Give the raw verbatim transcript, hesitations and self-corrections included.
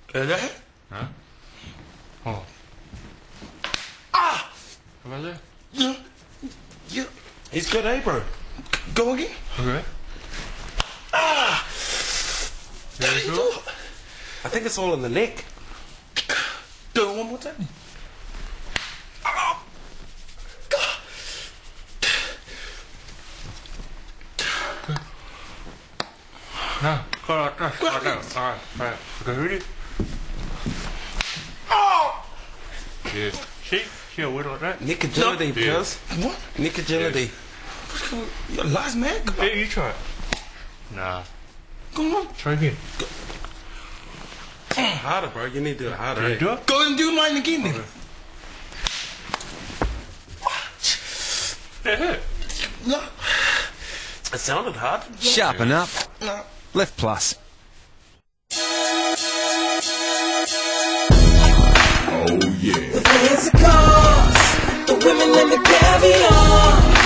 Is that? Huh? Oh. Ah! How about that? Yeah. Yeah. It's good, eh, bro? Go again. Okay. Ah! There you go. I think it's all in the neck. Do it one more time. Ah! No, go like that. Like that. Alright, alright. Okay, ready? Oh! Yeah. See? See how weird like that? Nick agility, Yeah. because. What? Nick agility. You got last man? Come on. Yeah, you try it. Nah. Come on. Try again. Harder, bro. You need to do it harder. Yeah, eh? do it. Go and do mine again, then. Okay. That hurt. No. It sounded hard. Sharpen up. No. Left plus. The fancy cars, the women and the caviar.